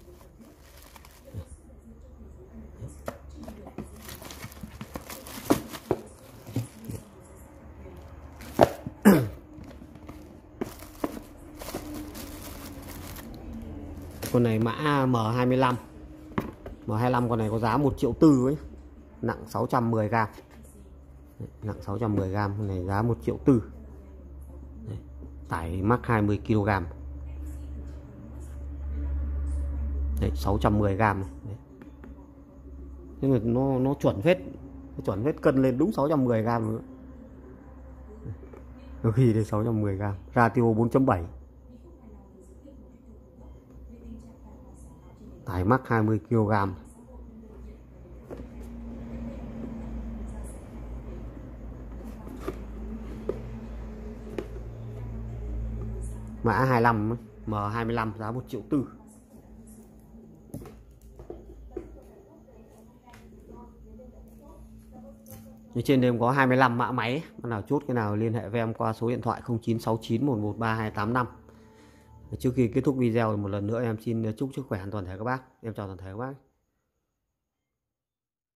Con này mã M hai mươi lăm. M hai mươi lăm con này có giá một triệu tư ấy. Nặng sáu trăm mười gam. Đấy, nặng sáu trăm mười gam, con này giá một triệu tư. Đấy, tải mắc hai mươi ki lô gam. Đấy, sáu trăm mười gam này. Đấy. Nhưng mà nó nó chuẩn phết, nó chuẩn phết, cân lên đúng sáu trăm mười gam nữa. Đôi khi đây sáu trăm mười gam, ratio bốn chấm bảy. Tải mắc hai mươi ki lô gam. Mã hai mươi lăm, M hai mươi lăm giá một triệu tư. Như trên đây em có hai mươi lăm mã máy, con nào chốt cái nào liên hệ với em qua số điện thoại không chín sáu chín một một ba hai tám năm. Trước khi kết thúc video thì một lần nữa em xin chúc sức khỏe an toàn thể các bác. Em chào toàn thể các bác.